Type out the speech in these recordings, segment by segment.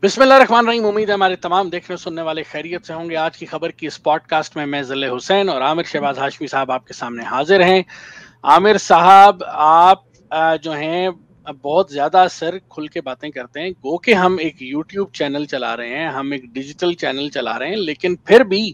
बिस्मिल्लाहिर्रहमानिर्रहीम। उम्मीद है हमारे तमाम देखने सुनने वाले खैरियत से होंगे। आज की खबर की इस पॉडकास्ट में मैं ज़िले हुसैन और आमिर शहबाज हाशमी साहब आपके सामने हाजिर हैं। आमिर साहब, आप जो हैं बहुत ज़्यादा सर खुल के बातें करते हैं। गो के हम एक यूट्यूब चैनल चला रहे हैं, हम एक डिजिटल चैनल चला रहे हैं, लेकिन फिर भी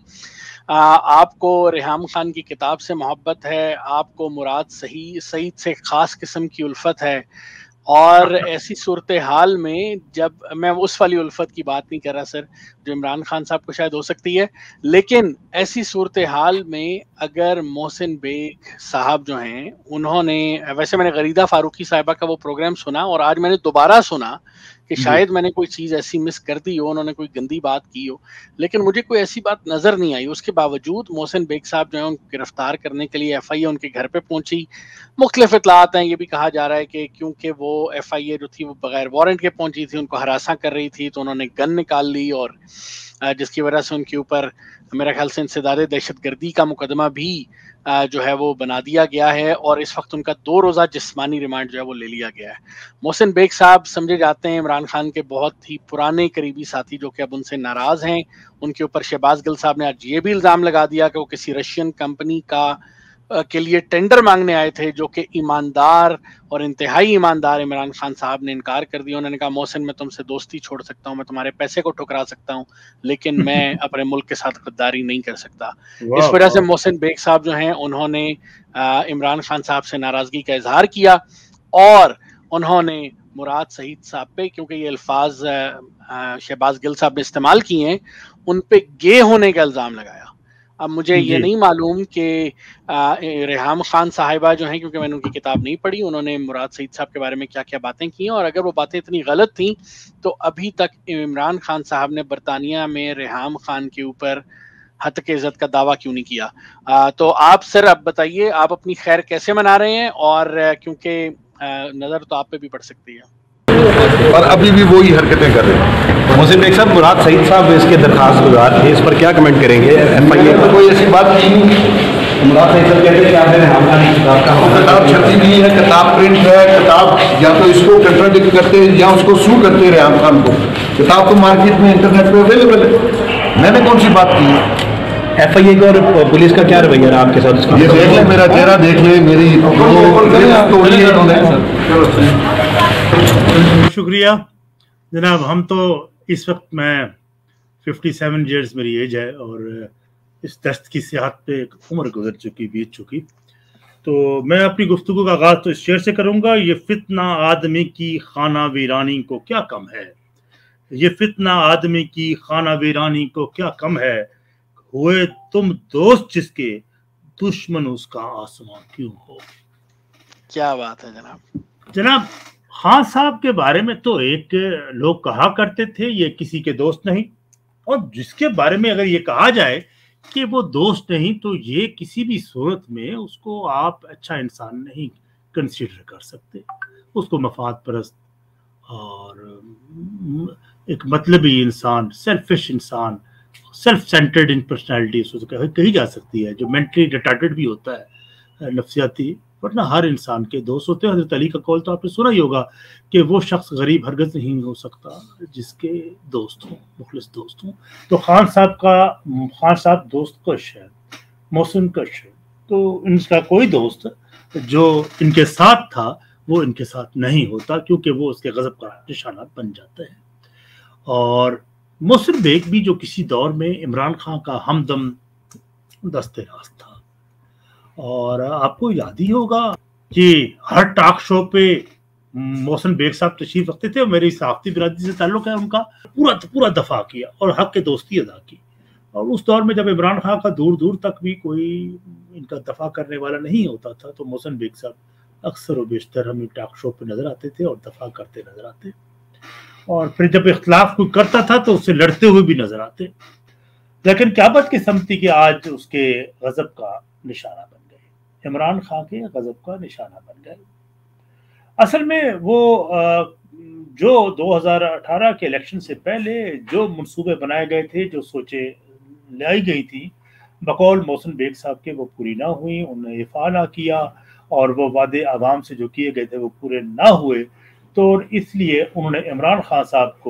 आपको रेहाम खान की किताब से मोहब्बत है, आपको मुराद सईद से ख़ास किस्म की उल्फत है। और ऐसी सूरत हाल में, जब मैं उस वाली उल्फत की बात नहीं कर रहा सर जो इमरान खान साहब को शायद हो सकती है, लेकिन ऐसी सूरत हाल में अगर मोहसिन बेग साहब जो हैं, उन्होंने, वैसे मैंने गरीदा फारूकी साहिबा का वो प्रोग्राम सुना और आज मैंने दोबारा सुना कि शायद मैंने कोई चीज़ ऐसी मिस कर दी हो, उन्होंने कोई गंदी बात की हो, लेकिन मुझे कोई ऐसी बात नजर नहीं आई। उसके बावजूद मोहसिन बेग साहब जो है उनको गिरफ्तार करने के लिए FIA उनके घर पे पहुंची। मुख्तलिफ इतलात हैं, ये भी कहा जा रहा है कि क्योंकि वो FIA जो थी वो बगैर वारंट के पहुंची थी, उनको हरासा कर रही थी, तो उन्होंने गन निकाल ली और जिसकी वजह से उनके ऊपर मेरा ख्याल से इंसदाद दहशतगर्दी का मुकदमा भी जो है वो बना दिया गया है और इस वक्त उनका 2 रोज़ा जिस्मानी रिमांड जो है वो ले लिया गया है। मोहसिन बेग साहब समझे जाते हैं इमरान खान के बहुत ही पुराने करीबी साथी, जो कि अब उनसे नाराज़ हैं। उनके ऊपर शहबाज गिल साहब ने आज ये भी इल्ज़ाम लगा दिया कि वो किसी रशियन कंपनी के लिए टेंडर मांगने आए थे, जो कि ईमानदार और इंतहाई ईमानदार इमरान खान साहब ने इनकार कर दिया। उन्होंने कहा, मोहसिन मैं तुमसे दोस्ती छोड़ सकता हूँ, मैं तुम्हारे पैसे को ठुकरा सकता हूँ, लेकिन मैं अपने मुल्क के साथ गद्दारी नहीं कर सकता। इस वजह से मोहसिन बेग साहब जो हैं उन्होंने इमरान खान साहब से नाराजगी का इजहार किया और उन्होंने मुराद सईद साहब पे, क्योंकि ये अल्फाज शहबाज गिल साहब ने इस्तेमाल किए हैं, उन पे गे होने का इल्ज़ाम लगाया। अब मुझे ये नहीं मालूम कि रेहाम खान साहिबा जो हैं, क्योंकि मैंने उनकी किताब नहीं पढ़ी, उन्होंने मुराद सईद साहब के बारे में क्या क्या बातें की हैं, और अगर वो बातें इतनी गलत थी तो अभी तक इमरान खान साहब ने बरतानिया में रेहाम खान के ऊपर हत्क इज़्ज़त का दावा क्यों नहीं किया। तो आप सर अब बताइए, आप अपनी खैर कैसे मना रहे हैं, और क्योंकि नज़र तो आप पे भी पड़ सकती है और अभी भी वही हरकतें कर रहे हैं। मोहसिन बेग साहब, मुराद सईद साहब इसके दरखास्त गुजार थे, इस पर क्या कमेंट करेंगे? FIA पर कोई ऐसी बात नहीं। मुराद सईद साहब कहते हैं कि आपने रेहाम खान की किताब का किताब छपी नहीं है, किताब प्रिंट है, किताब या तो इसको कंट्राडिक्ट करते या उसको सू करते हैं रेहाम खान को। किताब तो मार्केट में इंटरनेट पे अवेलेबल है, मैंने कौन सी बात की है? FIA का और पुलिस का क्या रवैया रहा आपके साथ? ये देख ले, मेरा चेहरा देख ले, मेरी तोड़ी है इन्होंने। शुक्रिया जनाब। हम तो इस वक्त, मैं 57 ईयर्स मेरी एज है और इस दस्त की सियाहत पे एक उम्र गुजर चुकी, बीत चुकी। तो मैं अपनी गुफ्तगू का आगाज़ तो इस शेर से करूँगा, ये फितना आदमी की खाना वीरानी को क्या कम है, ये फितना आदमी की खाना वीरानी को क्या कम है, हुए तुम दोस्त जिसके दुश्मन उसका आसमां क्यों हो। क्या बात है जनाब। खान साहब के बारे में तो एक लोग कहा करते थे ये किसी के दोस्त नहीं, और जिसके बारे में अगर ये कहा जाए कि वो दोस्त नहीं, तो ये किसी भी सूरत में उसको आप अच्छा इंसान नहीं कंसीडर कर सकते। उसको मफाद परस्त और एक मतलबी इंसान, सेल्फिश इंसान, सेल्फ सेंटर्ड इन पर्सनैलिटी उसको कही जा सकती है, जो मेंटली रिटार्टेड भी होता है, नफ्सियाती। वरना हर इंसान के दोस्त होते हैं। हज़रत अली का कौल तो आपने सुना ही होगा कि वो शख्स गरीब हरगज़ नहीं हो सकता जिसके दोस्त हों, मुखलिस दोस्त हों। तो खान साहब दोस्त कश है, मोहसिन कश है। तो इनका कोई दोस्त जो इनके साथ था वो इनके साथ नहीं होता, क्योंकि वो उसके गज़ब का निशाना बन जाता है। और मोहसिन बेग भी जो किसी दौर में इमरान खान का हमदम दस्ते रास्त था, और आपको याद ही होगा कि हर टॉक शो पे मोहसिन बेग साहब तशरीफ रखते थे और मेरी सहाफ़ती बिरादरी से ताल्लुक़ है, उनका पूरा दफा किया और हक के दोस्ती अदा की। और उस दौर में जब इमरान खान का दूर दूर तक भी कोई इनका दफा करने वाला नहीं होता था, तो मोहसिन बेग साहब अक्सर व बेशतर हमें टॉक शो पे नजर आते थे और दफा करते नजर आते, और फिर जब इख्तलाफ कोई करता था तो उससे लड़ते हुए भी नजर आते। लेकिन क्या बदकिस्मती कि आज उसके गजब का निशाना बन गए, इमरान खान के गजब का निशाना बन गए। असल में वो जो 2018 के इलेक्शन से पहले जो मंसूबे बनाए गए थे, जो सोचे लाई गई थी बकौल मोहसिन बेग साहब के, वो पूरी ना हुई, उन्होंने इफ़ा ना किया, और वो वादे आवाम से जो किए गए थे वो पूरे ना हुए। तो इसलिए उन्होंने इमरान खान साहब को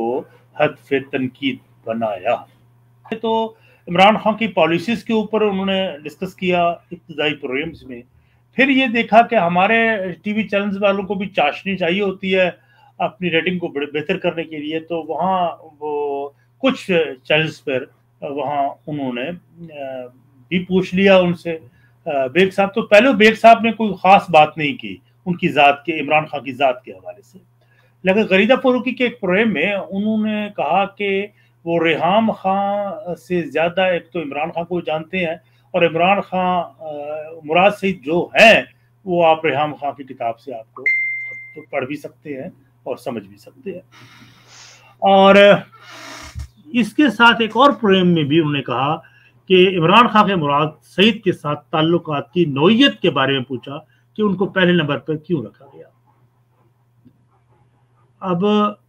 हदफ तनकीद बनाया। तो इमरान खान की पॉलिसीज़ के ऊपर उन्होंने डिस्कस किया इब्तिदाई प्रोग्राम्स में। फिर ये देखा कि हमारे टीवी चैनल्स वालों को भी चाशनी चाहिए होती है अपनी रेटिंग को बेहतर करने के लिए, तो वहाँ वो कुछ चैनल्स पर वहाँ उन्होंने भी पूछ लिया उनसे। बेग साहब तो पहले बेग साहब ने कोई ख़ास बात नहीं की उनकी ज़ात के, इमरान खान की ज़ात के हवाले से, लेकिन गरीदा फ़ारूकी के एक प्रोग्राम में उन्होंने कहा कि वो रेहाम खान से ज़्यादा एक तो इमरान खान को जानते हैं, और इमरान खान मुराद सईद जो हैं वो आप रेहाम खान की किताब से आपको तो पढ़ भी सकते हैं और समझ भी सकते हैं। और इसके साथ एक और प्रोग्राम में भी उन्होंने कहा कि इमरान खान के मुराद सईद के साथ ताल्लुकात की नौयत के बारे में पूछा कि उनको पहले नंबर पर क्यों रखा गया। अब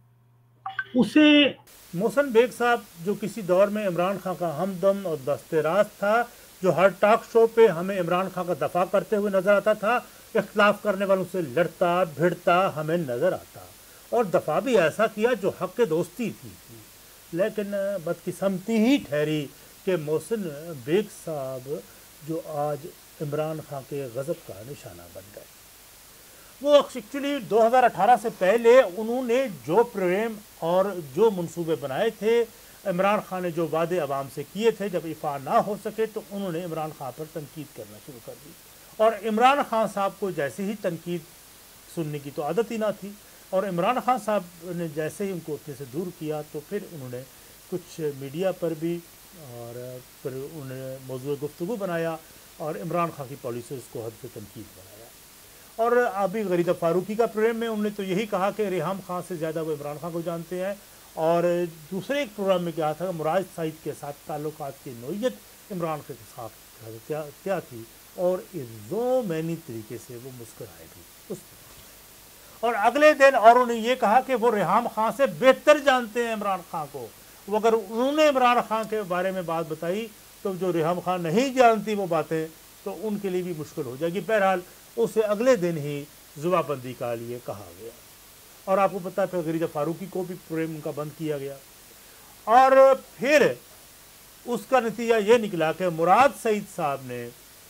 उसे मोहसिन बेग साहब जो किसी दौर में इमरान खान का हमदम और दस्तराज था, जो हर टॉक शो पे हमें इमरान खान का दफा करते हुए नजर आता था, इख्तलाफ करने वालों से लड़ता भिड़ता हमें नजर आता, और दफा भी ऐसा किया जो हक के दोस्ती थी। लेकिन बदकिस्मती ही ठहरी कि मोहसिन बेग साहब जो आज इमरान खान के गज़ब का निशाना बन गए। वो एक्चुअली 2018 से पहले उन्होंने जो प्रोग्राम और जो मंसूबे बनाए थे, इमरान खान ने जो वादे अवाम से किए थे, जब इफ़ा ना हो सके तो उन्होंने इमरान खान पर तनकीद करना शुरू कर दी। और इमरान खान साहब को जैसे ही तनकीद सुनने की तो आदत ही ना थी, और इमरान खान साहब ने जैसे ही उनको अपने से दूर किया तो फिर उन्होंने कुछ मीडिया पर भी और फिर उन्होंने मौजूद गुफ्तगू बनाया और इमरान खान की पॉलिसीज़ को हद से तनकीद बनाया। और अभी गरीदा फ़ारूकी का प्रोग्राम में उन्होंने तो यही कहा कि रेहाम खान से ज़्यादा वो इमरान खान को जानते हैं। और दूसरे एक प्रोग्राम में क्या था, मुराद सईद के साथ ताल्लुकात की नौयत इमरान के साथ क्या थी, और इज़ो मैनी तरीके से वो मुस्कुराए भी उस पर। और अगले दिन और उन्होंने ये कहा कि वो रेहाम खान से बेहतर जानते हैं इमरान खान को। वो अगर उन्होंने इमरान खान के बारे में बात बताई तो जो रेहाम खान नहीं जानती वो बातें, तो उनके लिए भी मुश्किल हो जाएगी। बहरहाल उसे अगले दिन ही जुबाबंदी का लिए कहा गया, और आपको पता है फिर गरीदा फ़ारूकी को भी प्रोग्राम उनका बंद किया गया। और फिर उसका नतीजा ये निकला कि मुराद सईद साहब ने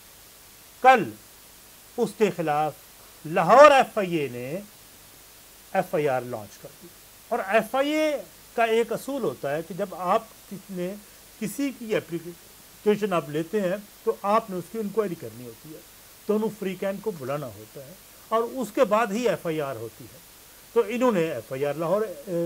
कल उसके खिलाफ लाहौर FIA ने FIR लॉन्च कर दी। और FIA का एक असूल होता है कि जब आप किसी की एप्लीकेशन आप लेते हैं तो आपने उसकी इंक्वायरी करनी होती है, दोनों फ्री कैन को बुलाना होता है, और उसके बाद ही FIR होती है। तो इन्होंने FIR लाहौर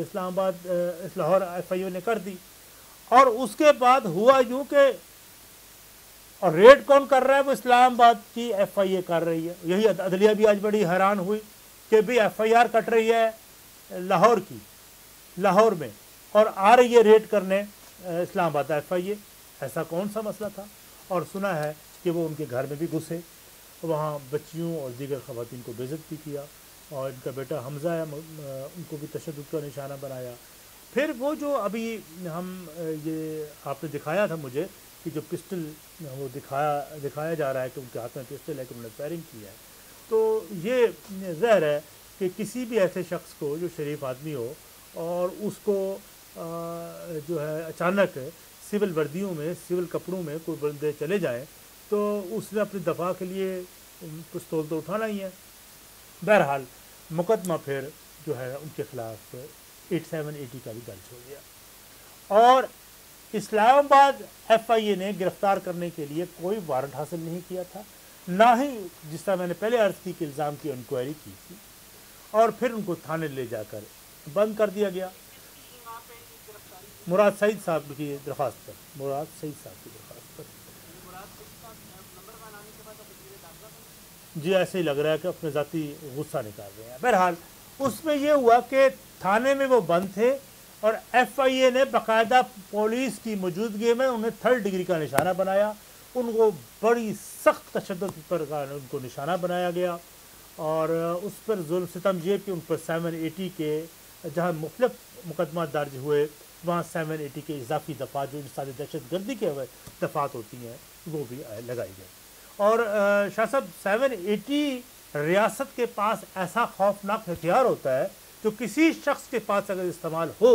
FIA ने कर दी। और उसके बाद हुआ यूँ कि और रेड कौन कर रहा है, वो इस्लामाबाद की FIA कर रही है। यही अदलिया भी आज बड़ी हैरान हुई कि भी FIR कट रही है लाहौर की, लाहौर में, और आ रही है रेड करने इस्लामाबाद FIA। ऐसा कौन सा मसला था? और सुना है कि वो उनके घर में भी घुसे, वहाँ बच्चियों और दीगर ख़वातीन को बेइज्जत भी किया, और इनका बेटा हमज़ा है उनको भी तशद्दुद का निशाना बनाया। फिर वो जो अभी हम ये आपने दिखाया था मुझे कि जो पिस्टल वो दिखाया जा रहा है कि उनके हाथ में पिस्टल है कि उन्होंने फायरिंग किया है, तो ये ज़ाहिर है कि किसी भी ऐसे शख्स को जो शरीफ आदमी हो और उसको जो है अचानक सिविल वर्दियों में, सिविल कपड़ों में कोई बंदे चले जाएं तो उसने अपनी दफ़ा के लिए पिस्तौल तो उठाना ही है। बहरहाल मुकदमा फिर जो है उनके ख़िलाफ़ 8780 का भी दर्ज हो गया, और इस्लामाबाद FIA ने गिरफ़्तार करने के लिए कोई वारंट हासिल नहीं किया था, ना ही जिस तरह मैंने पहले अर्ज़ की कि इल्ज़ाम की इंक्वायरी की थी, और फिर उनको थाने ले जाकर बंद कर दिया गया मुराद सईद साहब की दरख्वास्त पर, मुराद सईद साहब की दरख्वास्त पर। जी ऐसे ही लग रहा है कि अपने ज़ाती गुस्सा निकाल रहे हैं। बहरहाल उसमें यह हुआ कि थाने में वो बंद थे, और FIA ने बाकायदा पुलिस की मौजूदगी में उन्हें 3rd डिग्री का निशाना बनाया। उनको बड़ी सख्त तशद्दुद पर उनको निशाना बनाया गया, और उस पर जुल्म सितम ये कि उन पर 780 के जहाँ मुख्तलिफ मुकदमा दर्ज हुए वहाँ 780 के इजाफी दफ़ा जो इंसानी दहशत गर्दी के दफ़ात होती हैं वो भी लगाई गई। और शाह साहब 780 रियासत के पास ऐसा खौफनाक हथियार होता है जो किसी शख्स के पास अगर इस्तेमाल हो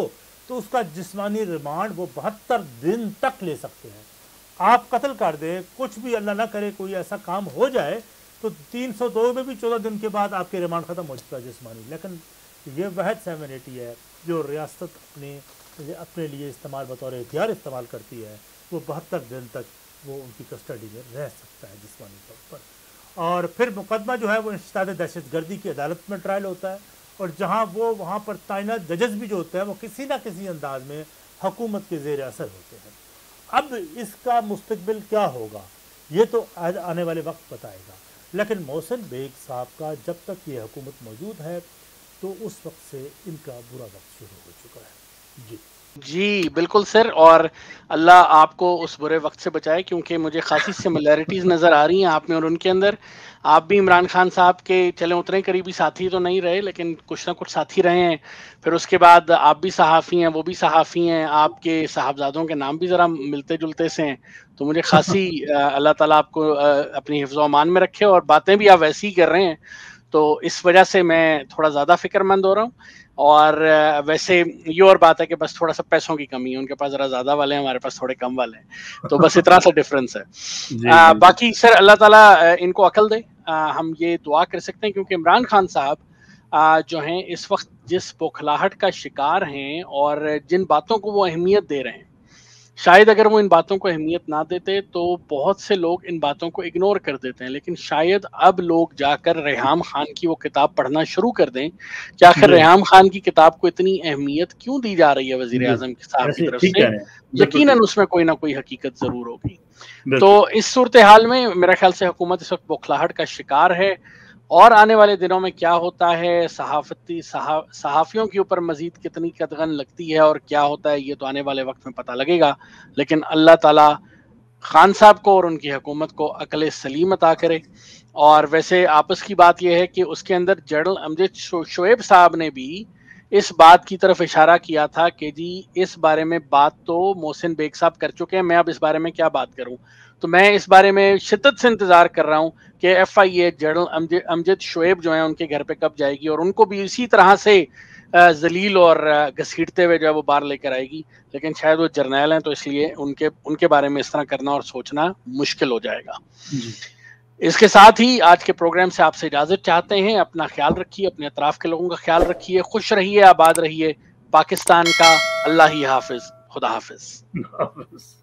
تو اس کا جسمانی ریمانڈ وہ 72 دن تک لے سکتے ہیں. آپ قتل کر دیں, کچھ بھی اللہ نہ کرے کوئی ایسا کام ہو جائے تو 302 میں بھی 14 دن کے بعد آپ کے ریمانڈ ختم ہو چکا ہے جسمانی. لیکن یہ واحد 780 ہے جو ریاست اپنے لیے استعمال بطور اختیار استعمال کرتی ہے, وہ 72 دن تک وہ ان کی کسٹڈی میں رہ سکتا ہے جسمانی طور پر. اور پھر مقدمہ جو ہے وہ انسداد دہشت گردی کی عدالت میں ٹرائل ہوتا ہے, اور جہاں وہ وہاں پر تعینات ججز بھی جو ہوتے ہیں وہ کسی نہ کسی انداز میں حکومت کے زیر اثر ہوتے ہیں. اب اس کا مستقبل کیا ہوگا یہ تو آنے والے وقت بتائے گا, لیکن محسن بیگ صاحب کا جب تک یہ حکومت موجود ہے تو اس وقت سے ان کا برا وقت شروع ہو چکا ہے. جی بالکل سر, اور اللہ آپ کو اس برے وقت سے بچائے, کیونکہ مجھے خاصی سملیرٹیز نظر آ رہی ہیں آپ میں اور ان کے اندر. آپ بھی عمران خان صاحب کے چلے اتنے قریبی ساتھی تو نہیں رہے, لیکن کچھ نہ کچھ ساتھی رہے ہیں. پھر اس کے بعد آپ بھی صحافی ہیں, وہ بھی صحافی ہیں, آپ کے صاحبزادوں کے نام بھی ذرا ملتے جلتے سے ہیں. تو مجھے خاصی اللہ تعالیٰ آپ کو اپنی حفظ و امان میں رکھے, اور باتیں بھی آپ ویسی ہی کر رہے ہیں, تو اس وجہ سے میں تھوڑا زیادہ فکر مند ہو رہا ہوں. اور ویسے یہ اور بات ہے کہ بس تھوڑا سا پیسوں کی کمی ہے, ان کے پاس ذرا زیادہ والے ہیں, ہمارے پاس تھوڑے کم والے ہیں, تو بس اتنا سا ڈفرینس ہے. باقی سر اللہ تعالیٰ ان کو عقل دے, ہم یہ دعا کر سکتے ہیں, کیونکہ عمران خان صاحب جو ہیں اس وقت جس بوکھلاہٹ کا شکار ہیں اور جن باتوں کو وہ اہمیت دے رہے ہیں, شاید اگر وہ ان باتوں کو اہمیت نہ دیتے تو بہت سے لوگ ان باتوں کو اگنور کر دیتے ہیں. لیکن شاید اب لوگ جا کر ریحام خان کی وہ کتاب پڑھنا شروع کر دیں کہ آخر ریحام خان کی کتاب کو اتنی اہمیت کیوں دی جا رہی ہے وزیر اعظم صاحب کی طرف سے. یقیناً اس میں کوئی نہ کوئی حقیقت ضرور ہوگی. تو اس صورتحال میں میرا خیال سے حکومت اس وقت بوکھلاہٹ کا شکار ہے, اور آنے والے دنوں میں کیا ہوتا ہے, صحافیوں کے اوپر مزید کتنی قدغن لگتی ہے اور کیا ہوتا ہے, یہ تو آنے والے وقت میں پتہ لگے گا. لیکن اللہ تعالیٰ خان صاحب کو اور ان کی حکومت کو عقل سلیم عطا کرے. اور ویسے آپس کی بات یہ ہے کہ اس کے اندر جنرل امجد شعیب صاحب نے بھی اس بات کی طرف اشارہ کیا تھا کہ جی اس بارے میں بات تو محسن بیگ صاحب کر چکے ہیں, میں اب اس بارے میں کیا بات کروں. تو میں اس بارے میں شدت سے انتظار کر رہا ہوں کہ F I A general Amjad Shoaib جو ہیں ان کے گھر پہ کب جائے گی, اور ان کو بھی اسی طرح سے ذلیل اور گھسیٹتے ہوئے جو ہے وہ باہر لے کر آئے گی. لیکن شاید وہ جرنیل ہیں تو اس لیے ان کے بارے میں اس طرح کرنا اور سوچنا مشکل ہو جائے گا. اس کے ساتھ ہی آج کے پروگرام سے آپ سے اجازت چاہتے ہیں. اپنا خیال رکھیے, اپنے اطراف کے لوگوں کا خیال رکھیے, خوش رہیے, آباد رہیے. پاکستان کا اللہ ہی حافظ. خدا حافظ.